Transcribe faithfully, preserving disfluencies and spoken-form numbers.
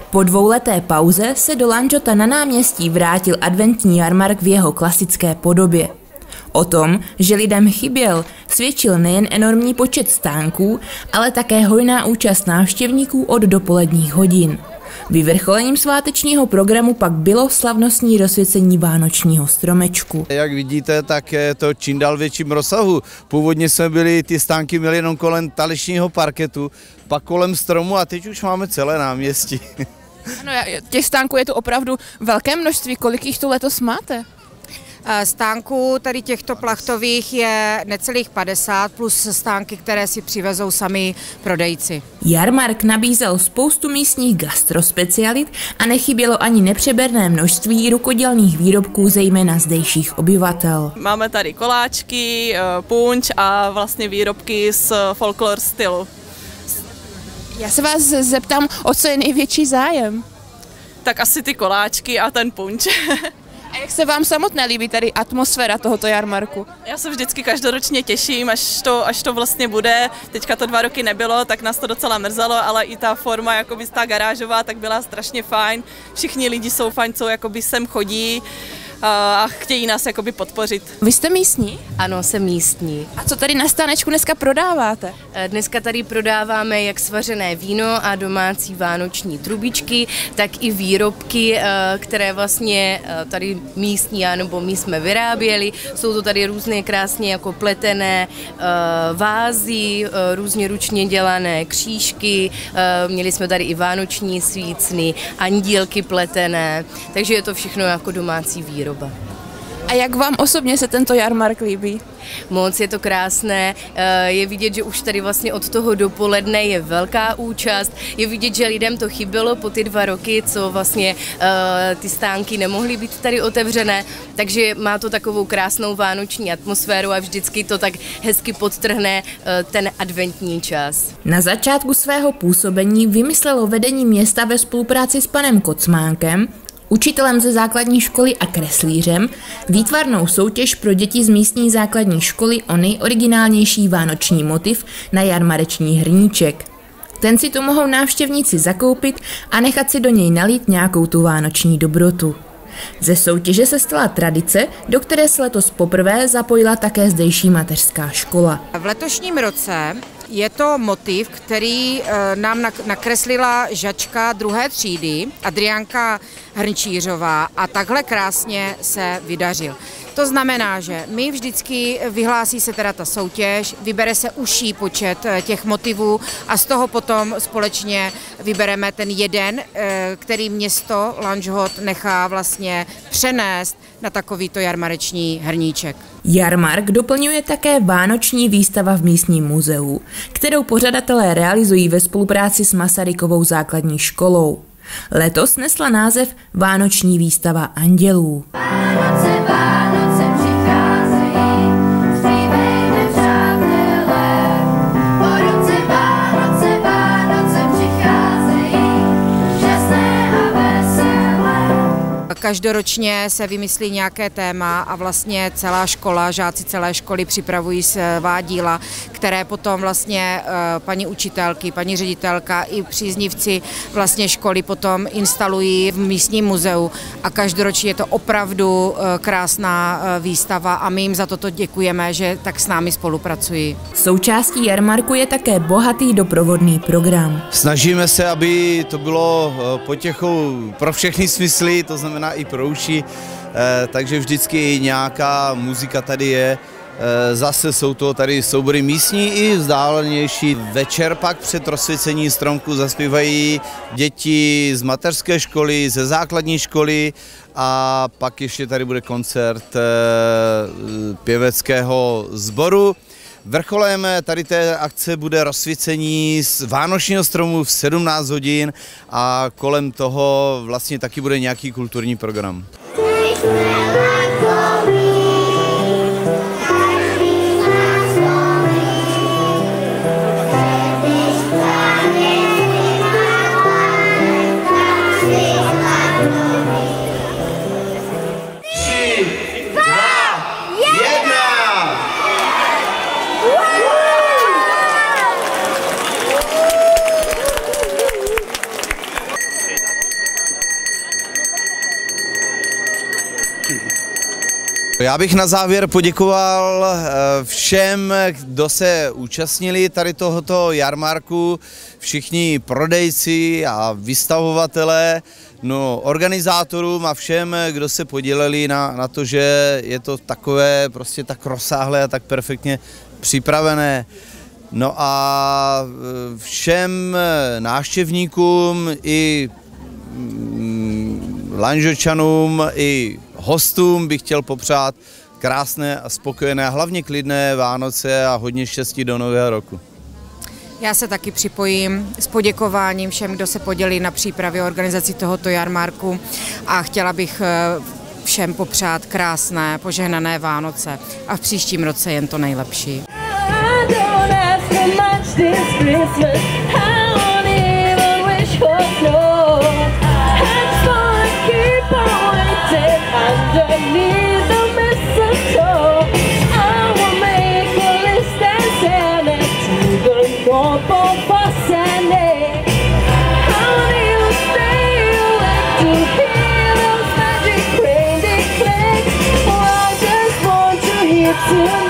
Po dvouleté pauze se do Lanžhota na náměstí vrátil adventní jarmark v jeho klasické podobě. O tom, že lidem chyběl, svědčil nejen enormní počet stánků, ale také hojná účast návštěvníků od dopoledních hodin. Vyvrcholením svátečního programu pak bylo slavnostní rozsvěcení vánočního stromečku. Jak vidíte, tak je to čím dál větším rozsahu. Původně jsme byli, ty stánky měli jenom kolem talečního parketu, pak kolem stromu a teď už máme celé náměstí. Ano, těch stánků je tu opravdu velké množství. Kolik jich tu letos máte? Stánků tady těchto plachtových je necelých padesát plus stánky, které si přivezou sami prodejci. Jarmark nabízel spoustu místních gastrospecialit a nechybělo ani nepřeberné množství rukodělných výrobků, zejména zdejších obyvatel. Máme tady koláčky, punč a vlastně výrobky z folklor stylu. Já se vás zeptám, o co je největší zájem? Tak asi ty koláčky a ten punč. A jak se vám samotné líbí tady atmosféra tohoto jarmarku? Já se vždycky každoročně těším, až to, až to vlastně bude. Teďka to dva roky nebylo, tak nás to docela mrzelo, ale i ta forma, jakoby ta garážová, tak byla strašně fajn. Všichni lidi jsou fajn, co jakoby sem chodí a chtějí nás jakoby podpořit. Vy jste místní? Ano, jsem místní. A co tady na stánečku dneska prodáváte? Dneska tady prodáváme jak svařené víno a domácí vánoční trubičky, tak i výrobky, které vlastně tady místní, nebo my jsme vyráběli. Jsou to tady různé krásně jako pletené vázy, různě ručně dělané křížky, měli jsme tady i vánoční svícny, andílky pletené, takže je to všechno jako domácí výroba. A jak vám osobně se tento jarmark líbí? Moc je to krásné, je vidět, že už tady vlastně od toho dopoledne je velká účast, je vidět, že lidem to chybělo po ty dva roky, co vlastně ty stánky nemohly být tady otevřené, takže má to takovou krásnou vánoční atmosféru a vždycky to tak hezky podtrhne ten adventní čas. Na začátku svého působení vymyslelo vedení města ve spolupráci s panem Kocmánkem, učitelem ze základní školy a kreslířem, výtvarnou soutěž pro děti z místní základní školy o nejoriginálnější vánoční motiv na jarmareční hrníček. Ten si tu mohou návštěvníci zakoupit a nechat si do něj nalít nějakou tu vánoční dobrotu. Ze soutěže se stala tradice, do které se letos poprvé zapojila také zdejší mateřská škola. V letošním roce je to motiv, který nám nakreslila žačka druhé třídy, Adriánka Hrnčířová, a takhle krásně se vydařil. To znamená, že my vždycky vyhlásí se teda ta soutěž, vybere se užší počet těch motivů a z toho potom společně vybereme ten jeden, který město Lanžhot nechá vlastně přenést na takovýto jarmareční hrníček. Jarmark doplňuje také vánoční výstava v místním muzeu, kterou pořadatelé realizují ve spolupráci s Masarykovou základní školou. Letos nesla název Vánoční výstava andělů. Vánoce, Vánoce přicházejí, zpívejme přátelé, po ruce Vánoce, Vánoce přicházejí, šťastné a veselé. Každoročně se vymyslí nějaké téma a vlastně celá škola, žáci celé školy připravují svá díla, které potom vlastně paní učitelky, paní ředitelka i příznivci vlastně školy potom instalují v místním muzeu a každoročně je to opravdu krásná výstava a my jim za toto děkujeme, že tak s námi spolupracují. Součástí jarmarku je také bohatý doprovodný program. Snažíme se, aby to bylo potěchou pro všechny smysly, to znamená i pro uši, takže vždycky nějaká muzika tady je. Zase jsou to tady soubory místní i vzdálenější. Večer pak před rozsvěcením stromku zaspívají děti z mateřské školy, ze základní školy a pak ještě tady bude koncert pěveckého sboru. Vrcholem tady té akce bude rozsvícení z vánočního stromu v sedmnáct hodin a kolem toho vlastně taky bude nějaký kulturní program. Já bych na závěr poděkoval všem, kdo se účastnili tady tohoto jarmarku, všichni prodejci a vystavovatelé, no, organizátorům a všem, kdo se podíleli na, na to, že je to takové prostě tak rozsáhlé a tak perfektně připravené. No a všem návštěvníkům i Lanžočanům i hostům bych chtěl popřát krásné a spokojené a hlavně klidné Vánoce a hodně štěstí do nového roku. Já se taky připojím s poděkováním všem, kdo se podělí na přípravě organizaci tohoto jarmarku a chtěla bych všem popřát krásné, požehnané Vánoce a v příštím roce jen to nejlepší. Tonight